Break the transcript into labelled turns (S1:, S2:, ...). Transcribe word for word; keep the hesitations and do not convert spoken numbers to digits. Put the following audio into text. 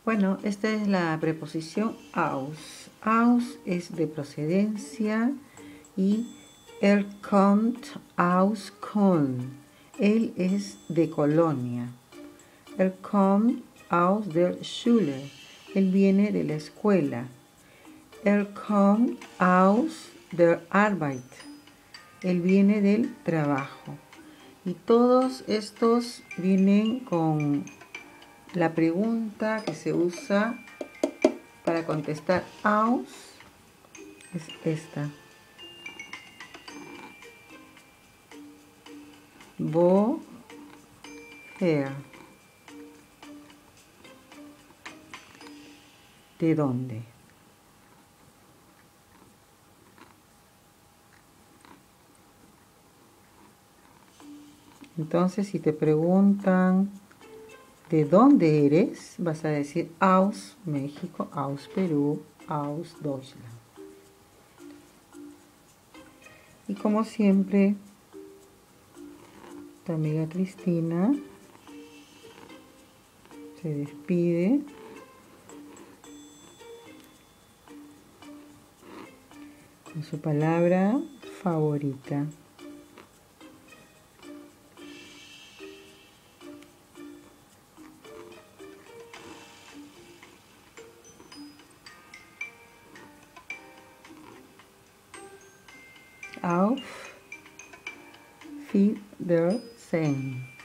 S1: Bueno, esta es la preposición aus. Aus es de procedencia y er kommt aus Köln. Él es de Colonia. Er kommt aus der Schule. Él viene de la escuela. Er kommt aus der Arbeit. Él viene del trabajo. Y todos estos vienen con la pregunta que se usa para contestar aus es esta. Woher? ¿De dónde? Entonces, si te preguntan ¿de dónde eres? Vas a decir aus México, aus Perú, aus Deutschland. Y como siempre, tu amiga Cristina se despide con su palabra favorita. Auf Wiedersehen.